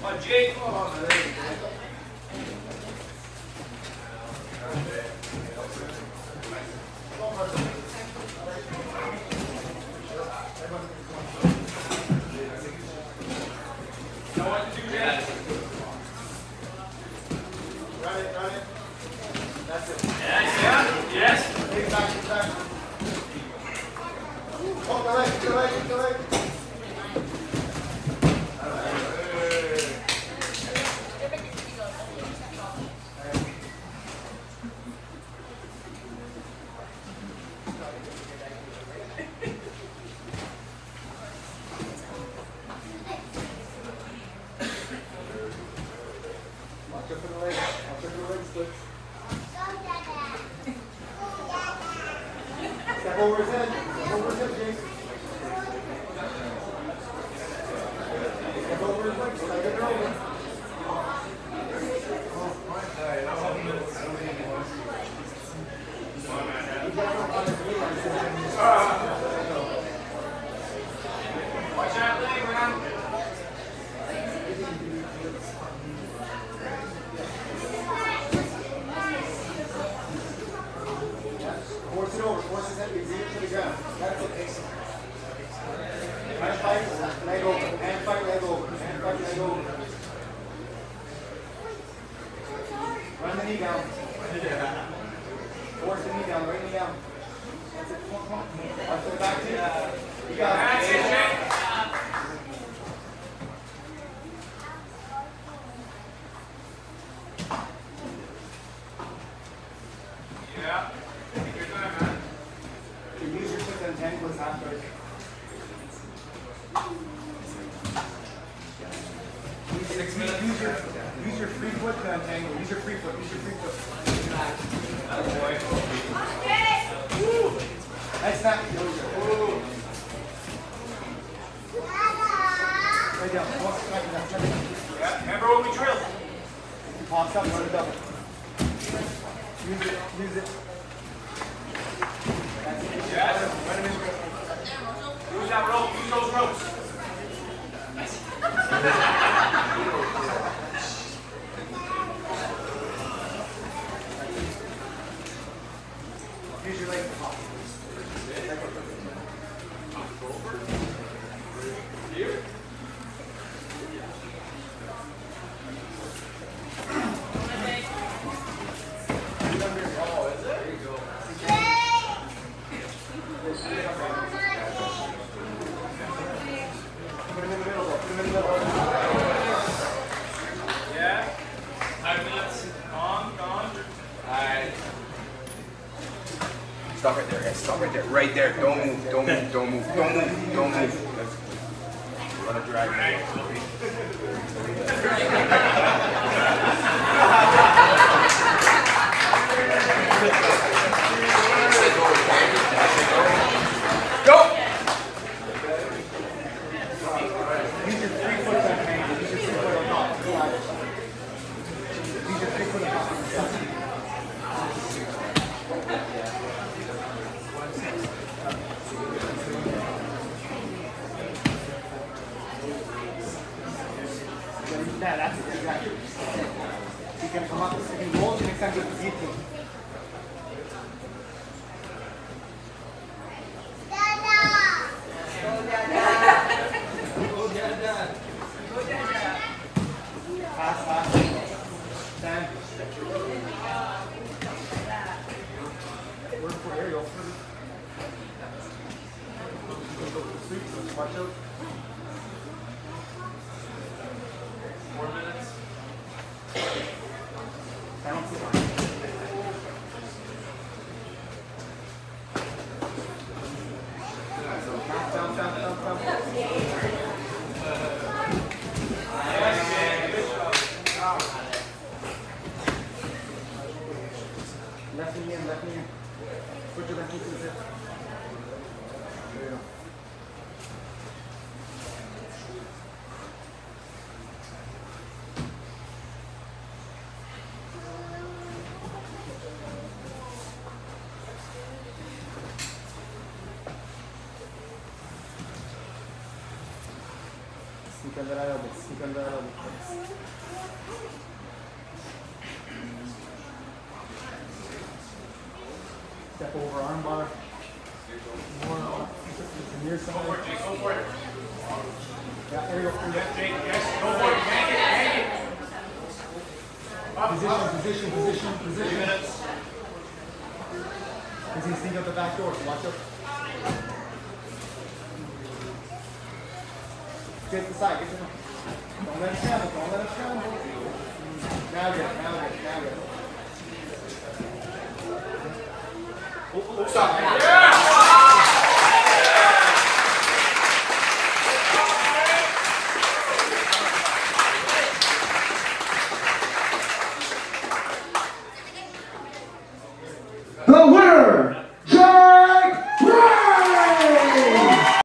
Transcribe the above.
On Jake. Know what to do, Jake? Run it. That's it. Yes. Yes. Take it back. Oh, go leg. Watch out for the leg splits. Step over his head, Jake. Step over his legs, step it over. Watch out, leg, man. Force it over, force his head, bring it to the ground. That's it, excellent. Hand fight, leg over. Hand fight, leg over. Hand fight, leg over. Run the knee down. Force the knee down, right knee down. That's it, come on. Up to the back too. You got it. That's it, Jake. Yeah. Take your time, man. You use your foot to untangle his half guard. Use your free foot to untangle. Use your free foot. Atta boy. Nice snap. Right down. Walk back down. Yeah. Remember what we drilled. Pops up, run it double. Use it. That's it. Yes. Run him in. Use that rope. Use those ropes. Use your leg to pop. Here. Oh, is it? There you go. Put him in the middle. Yeah. 5 minutes. Gone. Alright. Stop right there, guys. Stop right there. Right there. Don't move. Let's run a drag. Go! Use your free foot to untangle. Use your free foot on top. Use your free foot on top. Yeah, that's it, exactly. You can come up, you can roll the next time with the deep thing. Pass. Stand. Work for aerial. Watch out. 4 minutes. Bounce it. Sneak under that elbow. Sneak under that elbow. Step over arm bar. More near side. Go for it, Jake. Go for it. Yeah, there you go. Yes, Jake. Yes. Go for it. Yank it. Yank it. Up, Position, up. position, position, 3 position. minutes. He's going to sneak out the back door, so watch out. Get to the side, get to the... Don't let him scramble, don't let him scramble. Now get it, now get it, now get it. Stop. Yeah.